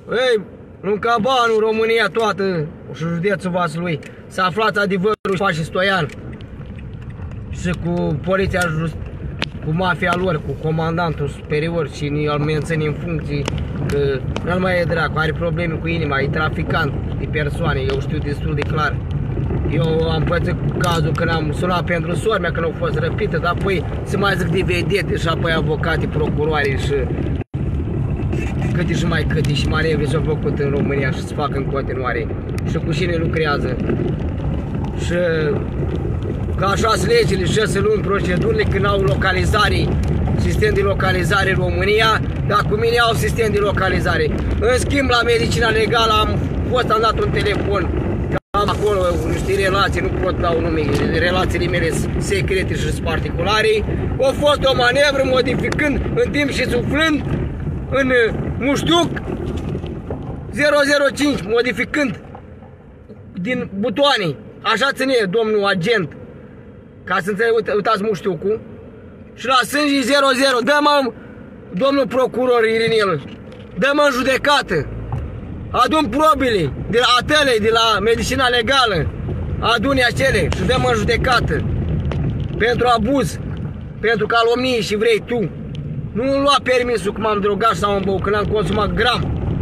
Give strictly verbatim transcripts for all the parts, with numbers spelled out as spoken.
Ei, în Cabanu, România toată și județul Vaslui s-a aflat adevărul și Stoian și cu poliția, cu mafia lor, cu comandantul superior și îl menține în funcții, că nu mai e dracu, are probleme cu inima, e traficant de persoane, eu știu destul de clar. Eu am pățit cazul când am sunat pentru sora mea când au fost răpită, dar apoi se mai zic de vedete și apoi avocate, procurori și câte și mai câte și manevre s-au făcut în România și se fac în continuare și cu cine lucrează. Și ca așa sunt legile, șase luni procedurile când au localizare, sistem de localizare în România, dar cu mine au sistem de localizare. În schimb, la medicina legală am fost, am dat un telefon, că am acolo niște relații, nu pot da un nume, relațiile mele secrete și particulare. A fost o manevră modificând în timp și suflând în muștuc zero zero cinci, modificând din butoane. Așa ține domnul agent, ca să înțeleg, uite, uitați muștiucul. Și la sânge zero zero, dă-mă, domnul procuror Irinel, dă-mă în judecată. Adun probele de la atele, de la medicina legală, adune acele și dă-mă în judecată. Pentru abuz, pentru calomnie și vrei tu. Nu îmi lua permisul că m-am drogat sau am băut, când am consumat gram.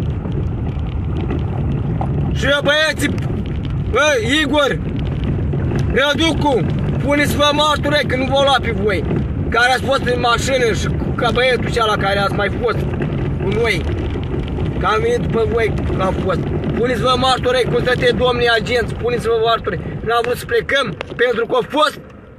Și băieții, bă, Igor, Răducu, puneți-vă marture că nu vă lua pe voi, care ați fost în mașină și ca băietul ceala care ați mai fost cu noi, că am venit după voi că am fost. Puneți-vă marture, cum stăte domnii agenți, puneți-vă marture. N-am vrut să plecăm pentru că a fost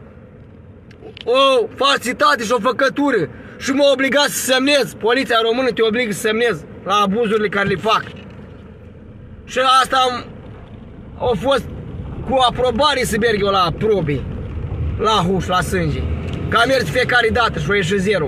o falsitate și o făcătură și m-a obligat să semnez. Poliția română te obligă să semnezi la abuzurile care le fac. Și asta am, a fost cu aprobare să merg eu la probe, la huș, la sânge. Că am mers fiecare dată și a ieșit zero.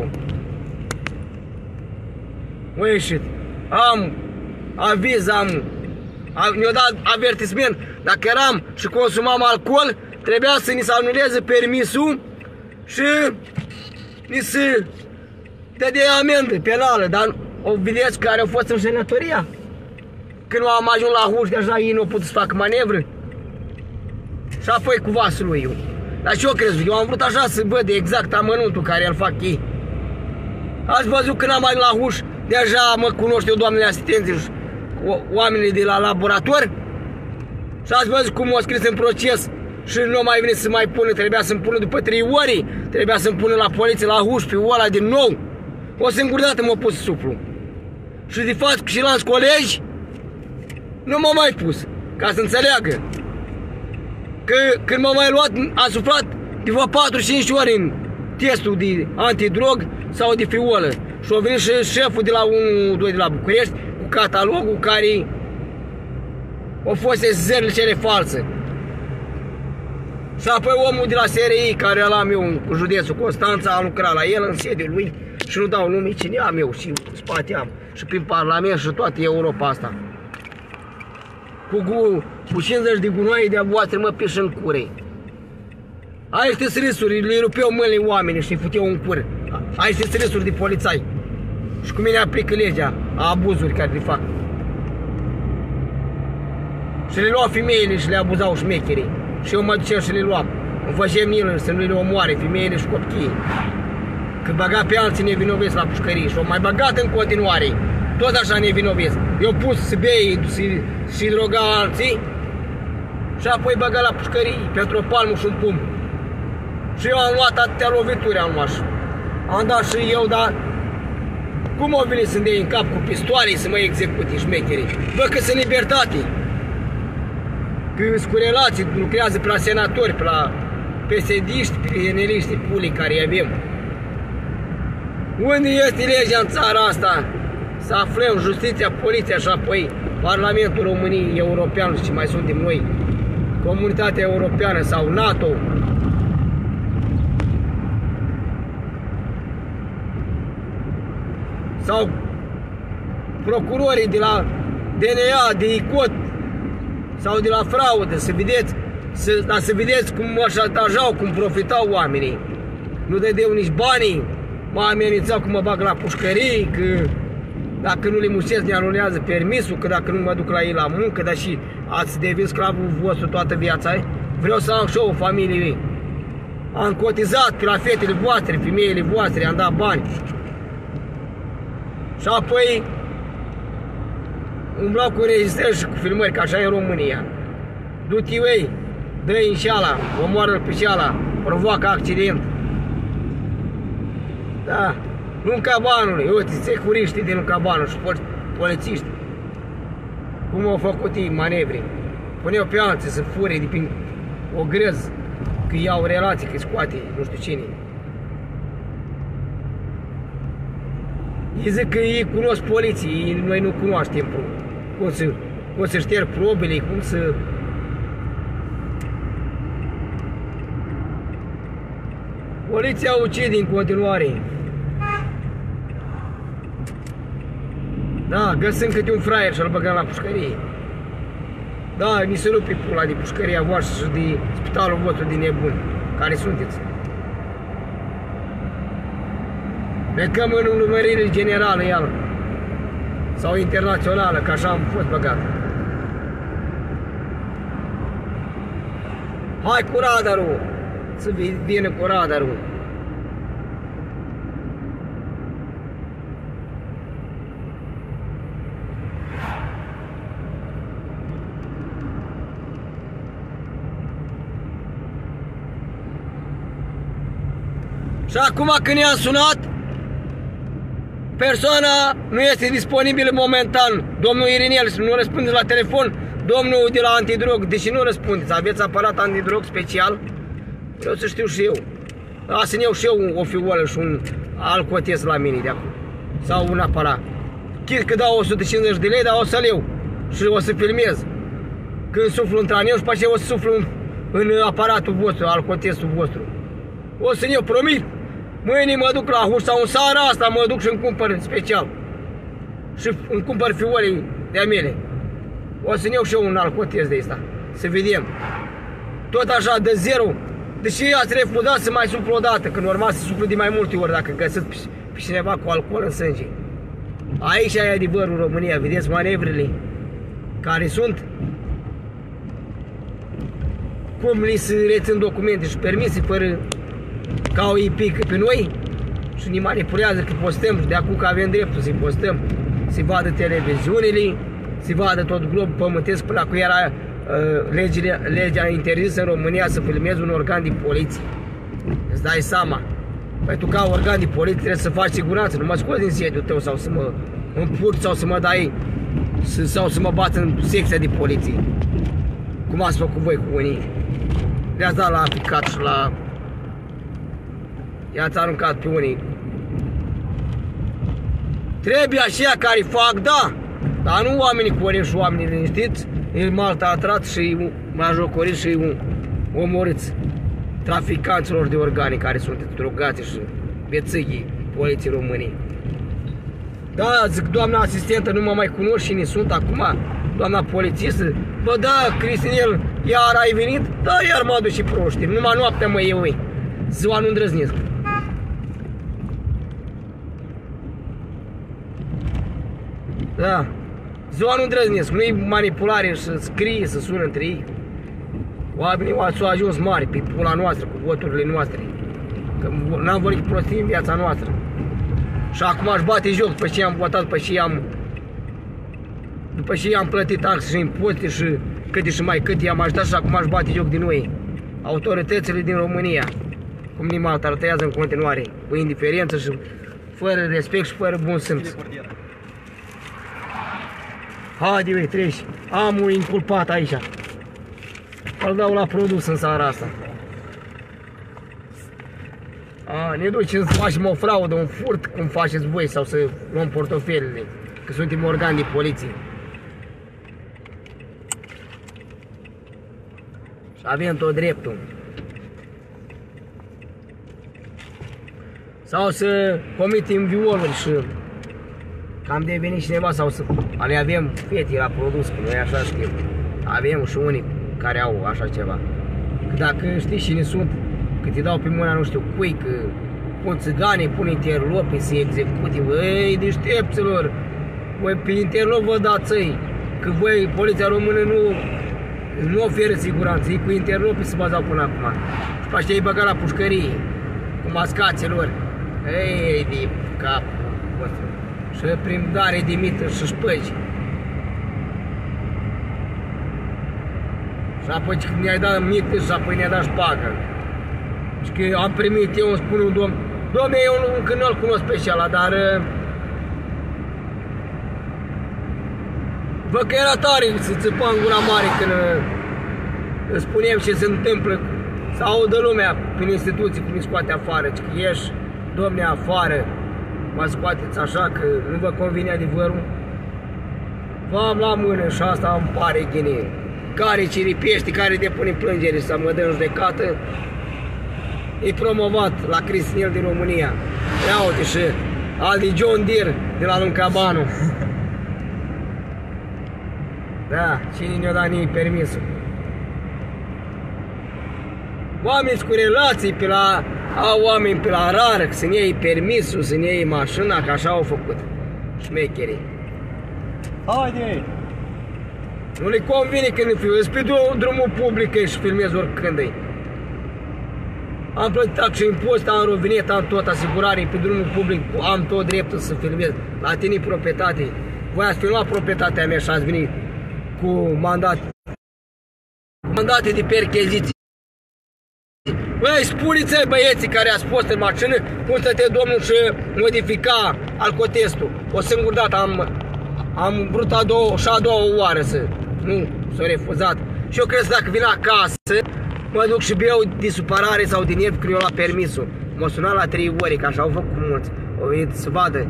A ieșit. Am aviz, am, am mi-a dat avertisment. Dacă eram și consumam alcool, trebuia să ni se anuleze permisul și ni se dădea amendă penală. Dar o vedeți care au fost înșelătoria? Când am ajuns la huș, deja ei nu au putut să facă manevră. Și apoi cu vasul lui eu. Dar ce-o crezut? Eu am vrut așa să văd exact amănuntul care îl fac ei. Ați văzut când am ajuns la huș, deja mă cunoște eu, doamnele asistențe și oamenii de la laborator. Și ați văzut cum m-au scris în proces și nu mai venit să mai pună, trebuia să-mi pună după trei ori, trebuia să-mi pună la poliție, la huș, pe ăla din nou. O singură dată m-a pus suplu. Și de fapt și la colegi nu m-a mai pus, ca să înțeleagă. Că când m-a mai luat, a suflat de vreo patru cinci ori în testul de antidrog sau de fiolă. Și a venit și șeful de la unu doi de la București cu catalogul care au fost sesizările cele false. Și apoi omul de la S R I, care l-am eu în județul Constanța, a lucrat la el în sediul lui și nu dau nume cine am eu și în spate am și prin Parlament și toată Europa asta. Cu, cu cincizeci de gunoaie de-a voastră mă pișă în curei. Aia este srisuri, le rupeau mâinile oamenii și îi futeau în cură. Aia este srisuri de polițai. Și cu mine aplică legea a abuzuri care le fac. Și le luau femeile și le abuzau șmecherii. Și eu mă duceam și le luam. Îmi făceam milă să nu le omoare femeile și copiii. Că băga pe alții nevinovesc la pușcării și o mai băgat în continuare. Tot așa nevinovesc. Eu pus să bei și droga alții și apoi băga la pușcării pentru o palmă și un pumn. Și eu am luat atâtea lovituri, am luat. Am dat și eu, dar cum o venit să-mi dea în cap cu pistoale să mă execute șmecherii? Bă, că sunt libertate. Că sunt cu relații, lucrează pe la senatori, pe la P S D-iști, pe eneliști, pulii care avem. Unde este legea în țara asta? Să aflăm justiția, poliția și apoi Parlamentul României European și ce mai suntem noi, Comunitatea Europeană sau NATO. Sau procurorii de la D N A, de I C O T sau de la fraudă, să vedeți, să, dar să vedeți cum mă șantajau, cum profitau oamenii. Nu dădeau nici banii, mă amenințau că mă bag la pușcării, că Dacă nu le mușesc, ne anulează permisul, că dacă nu mă duc la ei la muncă, dar și ați devin sclavul vostru toată viața. Vreau să am și eu o familie. Am cotizat pe la fetele voastre, femeile voastre, am dat bani. Și apoi umblau cu înregistrări și cu filmări, că așa e în România. Du-te ei, dă-i în șeala, omoară-l pe șeala, provoacă accident. Da, nu în cabanul, uite, securiștii din cabanul și polițiști. Cum au făcut ei manevri? Puneau pe alții să fure de prin o grăză, că iau relații, că scoate nu știu cine. Ei zic că ei cunosc poliții, noi nu cunoaștem cum să, cum să șterg probele, cum să... Poliția ucide în continuare. Da, găsim câte un fraier și-l băgăm la pușcărie. Da, mi se rupe pula de pușcăria voastră și de spitalul vostru de nebuni, care sunteți. Plecăm în numărire generală, iar, sau internațională, că așa am fost băgat. Hai cu radarul, să vină cu radarul. Și acum când i-am sunat, persoana nu este disponibilă momentan. Domnul Irinel, nu răspundeți la telefon. Domnul de la antidrog, deși nu răspundeți, aveți aparat antidrog special? Vreau să știu și eu. Da, să-mi iau și eu o fiolă și un alcotest la mine de acum. Sau un aparat. Chit că dau o sută cincizeci de lei, dar o să-l iau. Și o să filmez. Când suflu într-an eu și pe aceea o să suflu în, în aparatul vostru, alcotestul vostru. O să-mi iau, promit. Mâine mă duc la Huș sau în seara asta mă duc și îmi cumpăr special. Și îmi cumpăr fiolei de-a mele. O să-mi iau și eu un alcotest de ăsta. Să vedem. Tot așa, de zero. Deși ați refuzat să mai suflu o dată, că normal să suflu de mai multe ori dacă găsiți pe cineva cu alcool în sânge. Aici e adevărul România. Vedeți manevrele care sunt. Cum li se rețin documente și permise fără ca o îi pică pe noi și ne manipulează că postăm și de acum că avem dreptul să-i postăm, să-i vadă televiziunile, să-i vadă tot globul pământesc până acum era uh, legile, legea interzisă în România să filmezi un organ de poliție. Îți dai seama. Păi tu ca organ de poliție trebuie să faci siguranță, nu mă scoți din sediul tău sau să mă împurt sau să mă dai sau să mă bat în secția de poliție. Cum ați făcut voi cu unii. Le-ați dat la aplicat și la... I-ați aruncat pe unii. Trebuie așa care fac, da, dar nu oamenii corești și oamenii liniștiți, îi maltratați și îi majocoriți și îi omoriți traficanților de organe care sunteți drogați și bețâghii poliției României. Da, zic, doamna asistentă, nu mă mai cunosc cine sunt acum, doamna polițistă. Bă, da, Cristinel, iar ai venit? Da, iar mă duc și proști, numai noaptea mă iau ei. Ziua nu îndrăznesc. Da, ziua nu îndrăznesc, nu-i manipulare să scrie, să sună între ei. Oamenii s-au ajuns mari pe pula noastră, cu voturile noastre. Că n-am vorbit prostii în viața noastră. Și acum aș bate joc după ce am votat, după ce am după ce am plătit taxe și impozite și câte și mai câte i-am ajutat și acum aș bate joc din noi. Autoritățile din România, cum ne maltratează în continuare, cu indiferență și fără respect și fără bun simț. Haide, vei, treci. Am un inculpat aici. Îl dau la produs în seara asta. A, ne ducem să facem o fraudă, un furt, cum faceți voi, sau să luăm portofelele, că suntem organi de poliție. Și avem tot dreptul. Sau să comitem violuri și că am devenit cineva, sau să le avem fete la produs, că noi așa știm. Avem și unii care au așa ceva. Că dacă știi cine sunt, că te dau pe mâna nu știu cui, că pun țigane, pun interlopi să execute, băi, deștepților, voi pe internet vă dați ei, că voi, poliția română, nu, nu oferă siguranță, ei cu internet se bazau până acum. Și după aceea îi băga la pușcărie, cu mascaților. Ei, de capul vostru. Și prin dare de mită și șpăgi. Și apoi când ne-ai dat mită și apoi ne-ai dat șpagă. Și că am primit eu, îmi spune un domn, domne, eu nu, încă nu-l cunosc pe ăla, dar vă că era tare să țipa în gura mare când îți spunem ce se întâmplă, să audă lumea prin instituții cum îi scoate afară, că ieși, domne, afară, mă scoateți așa că nu vă convine adevărul. V-am la mână și asta îmi pare ghine. Care ciripește, care depune plângere să mă dă în judecată, e promovat la Cristinel din România. Ia uite și al de John Deere de la Luncabanu. Da, cine ne-a dat nici permisul? Oameni cu relații pe la, au oameni pe la rar, să ne iei permisul, să ne iei mașina, că așa au făcut șmecherii. Haide! Nu le convine când îi filmezi pe drumul public și filmezi oricând -i. Am plătit tax și impozit, am rovinet, am tot asigurare pe drumul public, am tot dreptul să filmez. La tine proprietate. Voi ați filmat proprietatea mea și ați venit cu mandate. Cu mandate de percheziție. Băi, spuneți-i băieții care ați fost în mașină cum stătea domnul și modifica alcotestul. O singură dată am, am vrut a doua, și a doua oară să... Nu, s-a refuzat. Și eu cred că dacă vin acasă, mă duc și beau de supărare sau de nervi când eu la permisul. M-a sunat la trei ori, că așa au făcut mulți. Au venit să vadă.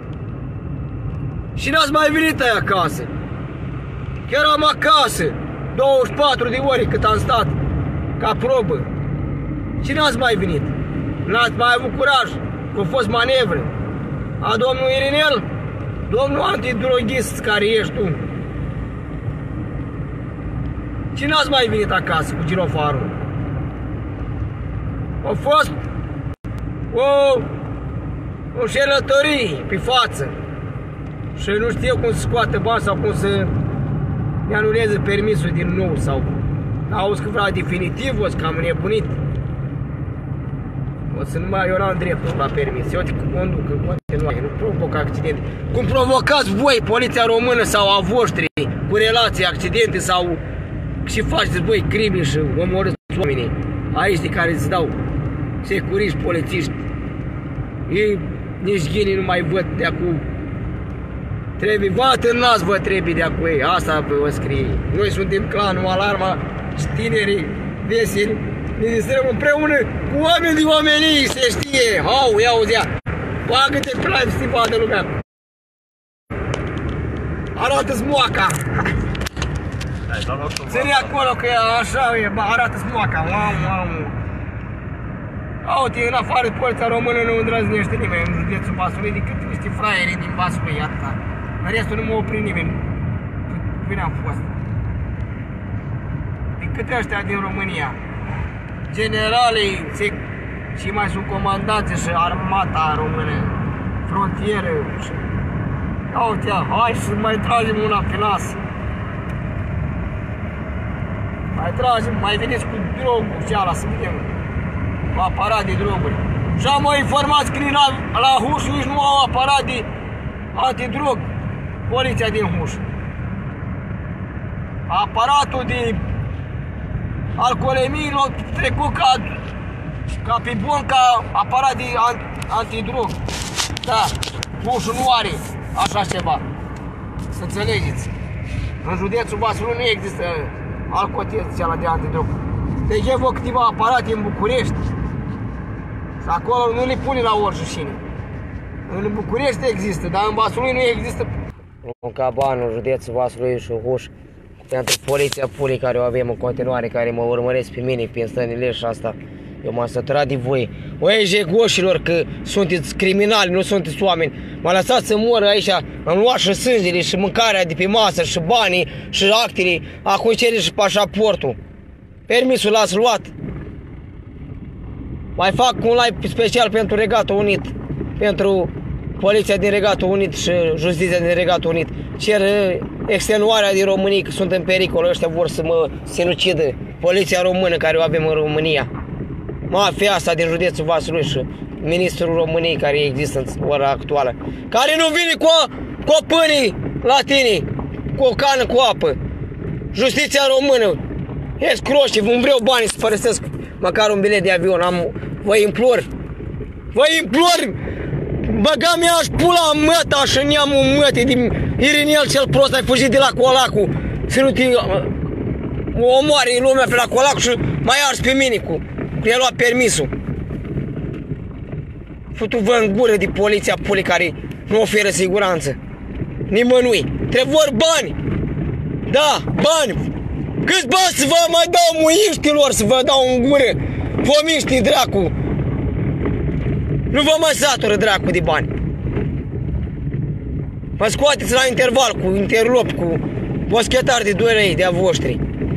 Și n-ați mai venit aia acasă. Chiar am acasă. douăzeci și patru de ori cât am stat. Ca probă. Și n-ați mai venit. N-ați mai avut curaj. Că a fost manevră. A domnul Irinel, domnul antidroghist care ești tu. Și n-ați mai venit acasă cu girofarul. A fost o înșelătorie pe față. Și nu știu cum să scoate bani sau cum să ne anuleze permisul din nou sau auzi că vrea definitiv, o să cam nebunit. O să nu mai, eu n-am dreptul la permis. Eu te conduc în continuare, nu provoc accidente. Cum provocați voi, poliția română sau a voștri, cu relații, accidente sau și faceți voi crime și omorâți oamenii. Aici de care îți dau securiști, polițiști. Ei nici ghinii nu mai văd de acum. Trebuie, vă atârnați, vă trebuie de acum ei. Asta vă scrie. Noi suntem clanul Alarma și tinerii veseli. Ne distrăm împreună cu oameni de oamenii, se știe. Hau, ia auzea. Bagă-te pe live să-i vadă lumea. Arată-ți moaca. Ține acolo că așa e, arată-ți moaca. Mam, mam. Uite, în afară de poliția română nu îndrăznește nimeni în județul Vaslui decât niște fraieri din Vaslui, atâta. În restul nu m-a oprit nimeni. Bine am fost. Decât ăștia din România. Generalii și mai sunt comandanții și armata română, frontieră. Uite, hai să mai tragem una pe nas. Mai tragem, mai veniți cu drogul și ala să vedem. Cu aparat de droguri. Și am o informație că la, la Huș nici nu au aparat de antidrog. Poliția din Huș. Aparatul de alcoolemie l-a trecut ca, ca pe bun, ca aparat de antidrog. Da, Hușul nu are așa ceva. Să înțelegeți. În județul Vaslui nu există alcotest ăla de antidrog. Deci e câteva aparate în București. Și acolo nu le pune la oricine. În București există, dar în Vaslui nu există. Luncabanu, județul Vaslui și Huș, pentru poliția pulii care o avem în continuare, care mă urmăresc pe mine prin stănile și asta. Eu m-am săturat de voi. Băi, jegoșilor, că sunteți criminali, nu sunteți oameni. M-a lăsat să mor aici, am luat și sângele și mâncarea de pe masă și banii și actele. Acum cere și pașaportul. Permisul l-ați luat. Mai fac un live special pentru Regatul Unit, pentru Poliția din Regatul Unit și Justiția din Regatul Unit cer extenuarea din România, că sunt în pericol, ăștia vor să mă sinucidă. Poliția română care o avem în România. Mafia asta din județul Vaslui și ministrul României care există în ora actuală. Care nu vine cu, cu pâinii la tine, cu o cană cu apă. Justiția română, escroși, îmi vreau bani să părăsesc măcar un bilet de avion. Am, vă implor, vă implor, băga mea și pula măta și neamul mătii din Irinel cel prost, ai fugit de la Colacu, să nu te omoare lumea pe la Colacu și mai ars pe mine cu, cu i-a luat permisul. Futu-vă în gură de poliția pulii care nu oferă siguranță. Nimănui. Trebuie bani. Da, bani. Câți bani să vă mai dau muiștilor să vă dau în gură? Pomiștii dracu. Nu vă mai satură dracu de bani. Mă scoateți la interval cu interlop, cu boschetari de doi lei de-a voștri.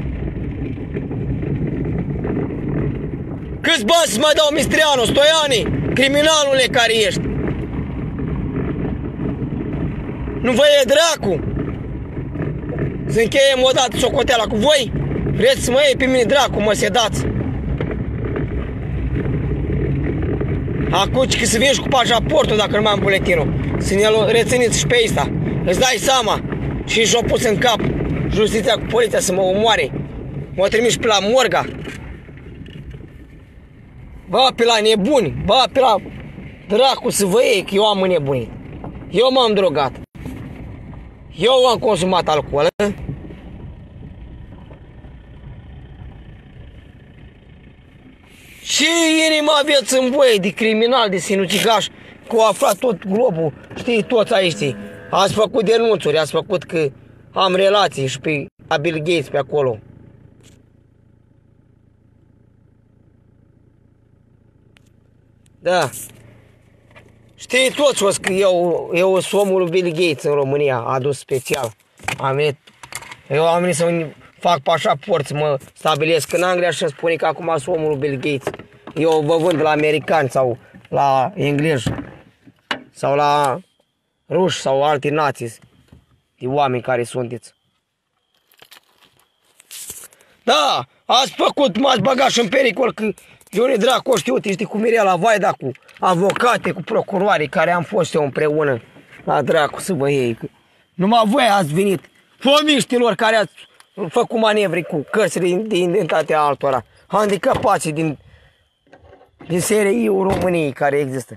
Câți bani să mai dau Mistrianu, Stoiani, criminalule care ești? Nu vă e dracu? Să încheiem odată socoteala cu voi? Vreți să mă iei pe mine dracu, mă sedați? Acum că să vii cu pașaportul dacă nu mai am buletinul. Să ne rețineți și pe ăsta. Îți dai seama? Și și-o pus în cap justiția cu poliția să mă omoare. M-o trimis pe la morga. Ba pe la nebuni, ba pe la dracu să vă iei, că eu am înnebunit. Eu m-am drogat. Eu am consumat alcool. Și inima aveți în voie de criminal, de sinucigaș, că au aflat tot globul, știi, toți aici. Ați făcut denunțuri, ați făcut că am relații și pe Bill Gates pe acolo. Da. Știi toți o că eu, eu sunt omul lui Bill Gates în România, adus special. Am venit, eu am venit să fac pașaport, să mă stabilesc în Anglia și să spune că acum sunt omul lui Bill Gates. Eu vă vând la americani sau la englezi sau la ruși sau alte nații de oameni care sunteți. Da, ați făcut, m-ați băgat și în pericol că eu ne dracu o știu, știi, cu Mirela Vaida, cu avocate, cu procuroare care am fost eu împreună la dracu să vă iei. Numai voi ați venit, fomiștilor care ați făcut manevre cu cărțile de identitate a altora, handicapații din, din S R I-ul României care există.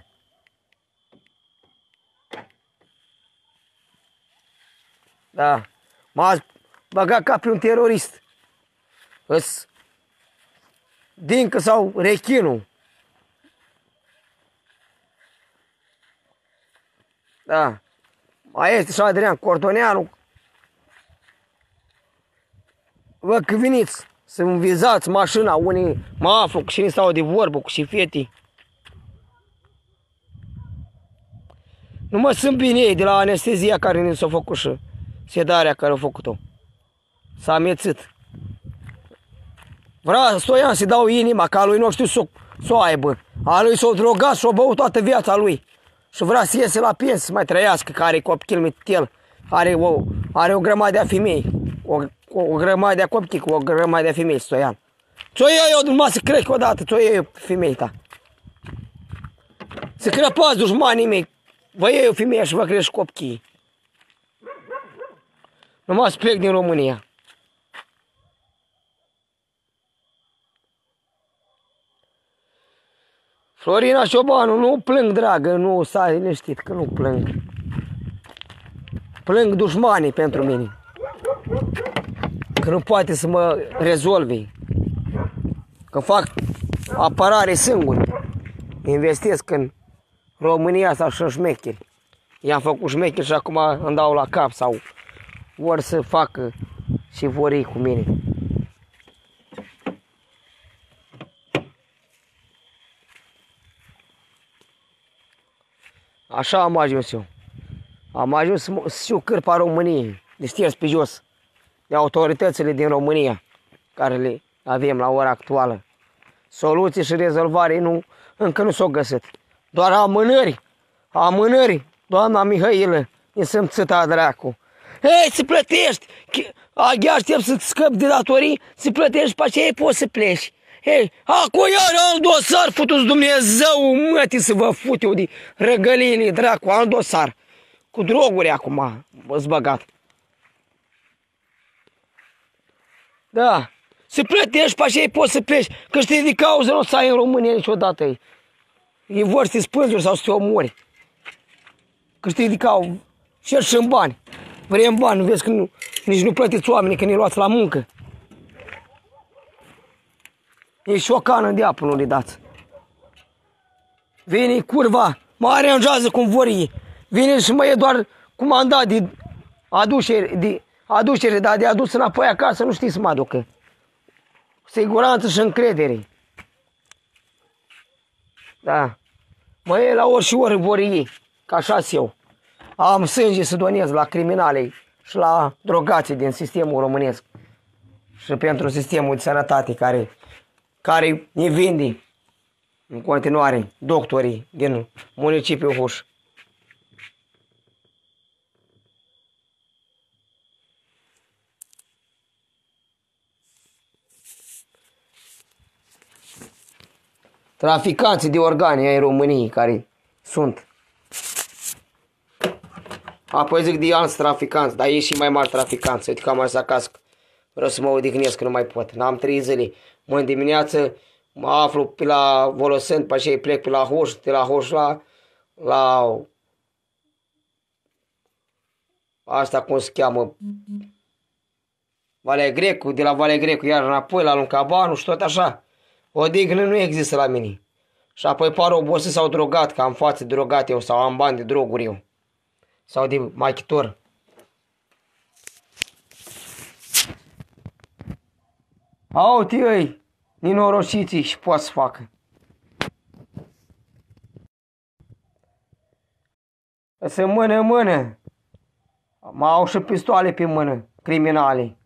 Da, m-ați băgat ca pe un terorist. Îs Dincă sau Rechinul. Da. Mai este și Adrian Cordoneanu. Vă că veniți să-mi vizați mașina, unii mă aflu cu cine stau de vorbă, cu și fetii. Nu mă sunt bine ei de la anestezia care ne s-a făcut și sedarea care a făcut-o. S-a amețit. Vrea Stoian să dau inima, ca lui nu știu să s-o aibă. A lui s-o drogat, s-o băut toată viața lui. Și vrea să iese la pensie, să mai trăiască, care are copil mitel. Are o, are o grămadă de femei. O, o, o grămadă de copii cu o grămadă de femei, Stoian. Ți-o iei eu numai să crezi odată, ți-o iei eu pe femei ta. Să crăpați dușmanii mei. Vă iei o femeie și vă crești copii. Numai să plec din România. Florina Ciobanu, nu plâng, dragă, nu stai liniștit, că nu plâng. Plâng dușmanii pentru mine. Că nu poate să mă rezolvi. Că fac apărare singur. Investesc în România sau și în șmecheri. I-am făcut șmecheri și acum îmi dau la cap sau vor să facă și vorii cu mine. Așa am ajuns eu. Am ajuns să știu cârpa României, de știers pe jos, de autoritățile din România, care le avem la ora actuală. Soluții și rezolvare nu, încă nu s-au găsit. Doar amânări, amânări Doamna Mihailă, e să-mi dracu. Hei, să plătești! Aghi aștept să-ți scăpi de datorii, să plătești, pe aceea poți să pleci. Hei, acum iar am dosar, futu-ți Dumnezeu, mătii, să vă fut eu de răgălile, dracu, am dosar. Cu droguri acum, v-ați băgat. Da, să plătești, pe aceea poți să pleci, că știi de cauză nu o să ai în România niciodată. E, e vor să te spânzuri sau să te omori. Că știi de cauză, și în bani. Vrem bani, nu vezi că nu, nici nu plătiți oamenii, că ne luați la muncă. E și o cană de apă, nu le dați. Vine curva, mă aranjează cum vor ei. Vine și mă e doar comandat de aducere, de aducere, dar de adus înapoi acasă nu știi să mă aducă. Siguranță și încredere. Da. Mă e la ori și ori vor ei, ca așa-s eu. Am sânge să donez la criminale și la drogații din sistemul românesc. Și pentru sistemul de sănătate care, care ne vinde în continuare doctorii din municipiul Huș. Traficanții de organe ai României care sunt. Apoi zic de alți traficanți, dar ei și mai mari traficanți. Uite că am ajuns acasă, vreau să mă odihnesc, că nu mai pot. N-am trei zile. Mâine dimineață mă aflu pe la Volosânt, pe aceea plec pe la Hoș, de la Hoș la, la asta cum se cheamă, Valea Grecu, de la Valea Grecu iar înapoi la Luncabanu și tot așa. Odihnă nu există la mine. Și apoi par obosit sau drogat, că am față drogat eu sau am bani de droguri eu. Sau de machitor. Au, tăi, nenorociții și poate să facă. Să mână-mână. Mă au și pistoale pe mână, criminale.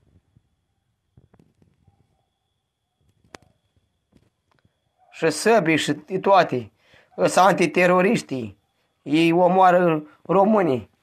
Și săbii și toate. Ăsta antiteroriștii. Ei omoară românii.